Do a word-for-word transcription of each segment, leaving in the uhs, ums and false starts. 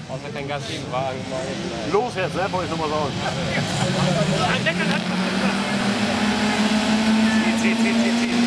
Außer kein Gas geben, war allgemein. Los jetzt, ne? Wollte ich nochmal sagen. Ein Deckel hat was gemacht. Zieh, zieh, zieh, zieh, zieh.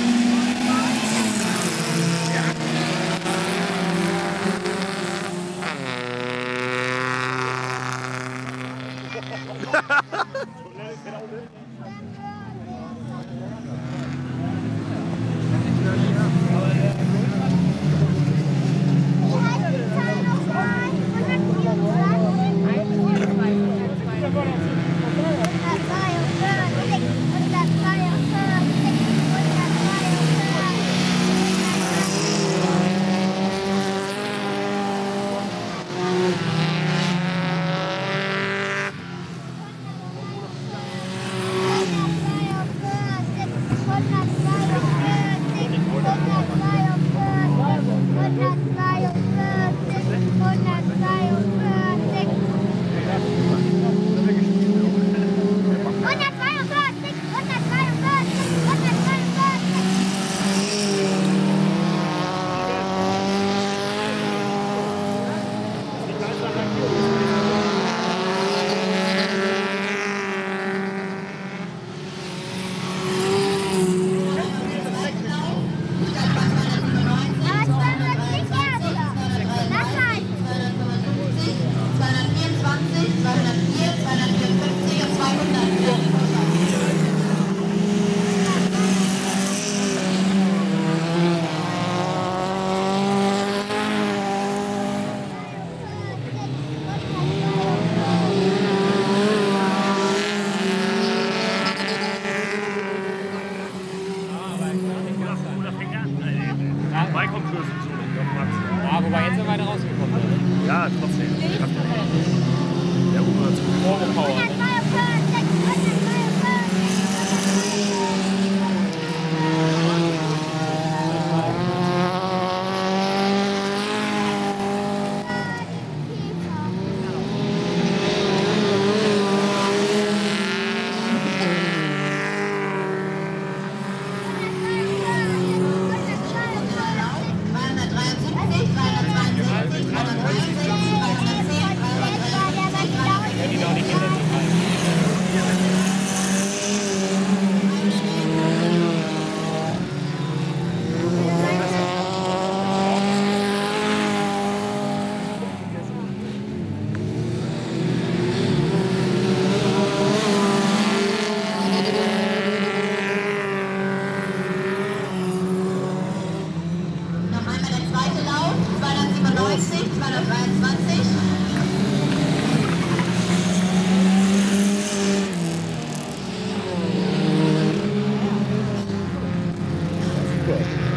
Ja, wobei jetzt sind wir weiter rausgekommen. Ja, trotzdem. Der U-Bahn zu Vorgepower. Gut.